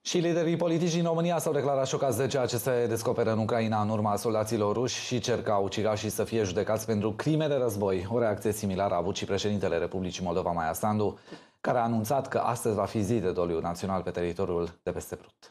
Și liderii politici din România s-au declarat șocați de ceea ce se descoperă în Ucraina în urma soldaților ruși și cer ca ucigașii să fie judecați pentru crime de război. O reacție similară a avut și președintele Republicii Moldova, Maia Sandu, care a anunțat că astăzi va fi zi de doliu național pe teritoriul de peste Prut.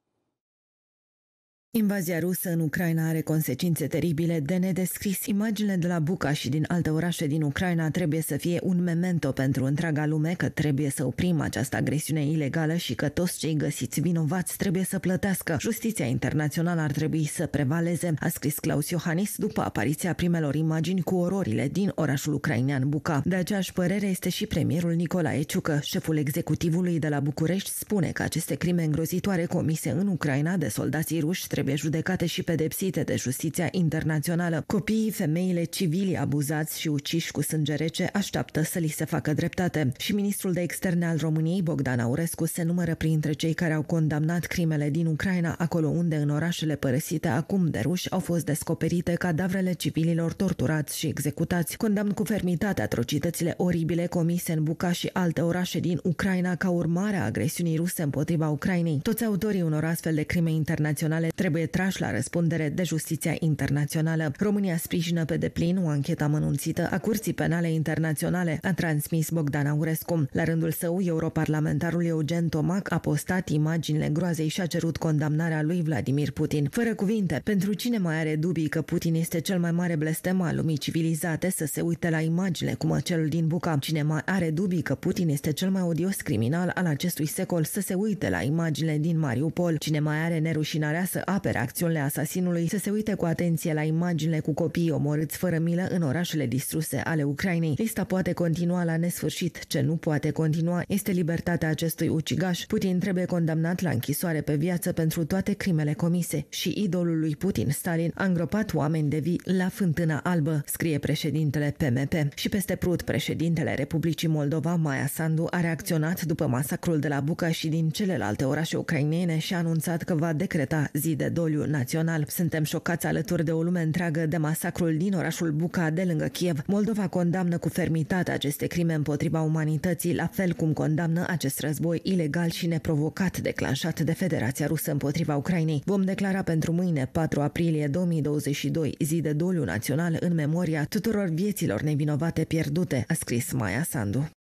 Invazia rusă în Ucraina are consecințe teribile de nedescris. Imaginile de la Buca și din alte orașe din Ucraina trebuie să fie un memento pentru întreaga lume că trebuie să oprim această agresiune ilegală și că toți cei găsiți vinovați trebuie să plătească. Justiția internațională ar trebui să prevaleze, a scris Klaus Iohannis după apariția primelor imagini cu ororile din orașul ucrainean Buca. De aceeași părere este și premierul Nicolae Ciucă. Șeful executivului de la București spune că aceste crime îngrozitoare comise în Ucraina de soldații ruși trebuie judecate și pedepsite de justiția internațională. Copiii, femeile, civilii abuzați și uciși cu sânge rece așteaptă să li se facă dreptate. Și ministrul de externe al României, Bogdan Aurescu, se numără printre cei care au condamnat crimele din Ucraina, acolo unde în orașele părăsite acum de ruși au fost descoperite cadavrele civililor torturați și executați. Condamn cu fermitate atrocitățile oribile comise în Buca și alte orașe din Ucraina ca urmare a agresiunii ruse împotriva Ucrainei. Toți autorii unor astfel de crime internaționale trebuie trași la răspundere de justiția internațională. România sprijină pe deplin o anchetă amănunțită a Curții Penale Internaționale, a transmis Bogdan Aurescu. La rândul său, europarlamentarul Eugen Tomac a postat imaginile groazei și a cerut condamnarea lui Vladimir Putin. Fără cuvinte, pentru cine mai are dubii că Putin este cel mai mare blestem al lumii civilizate să se uite la imaginile cum celul din Buca. Cine mai are dubii că Putin este cel mai odios criminal al acestui secol să se uite la imaginile din Mariupol. Cine mai are nerușinarea să apere acțiunile asasinului să se uite cu atenție la imaginile cu copiii omorâți fără milă în orașele distruse ale Ucrainei. Lista poate continua la nesfârșit. Ce nu poate continua este libertatea acestui ucigaș. Putin trebuie condamnat la închisoare pe viață pentru toate crimele comise și idolul lui Putin, Stalin, a îngropat oameni de vii la Fântâna Albă, scrie președintele PMP. Și peste Prut, președintele Republicii Moldova, Maia Sandu, a reacționat după masacrul de la Buca și din celelalte orașe ucrainene și a anunțat că va decreta zi de doliu național. Suntem șocați alături de o lume întreagă de masacrul din orașul Buca de lângă Kiev. Moldova condamnă cu fermitate aceste crime împotriva umanității, la fel cum condamnă acest război ilegal și neprovocat declanșat de Federația Rusă împotriva Ucrainei. Vom declara pentru mâine, 4 aprilie 2022, zi de doliu național în memoria tuturor vieților nevinovate pierdute, a scris Maia Sandu.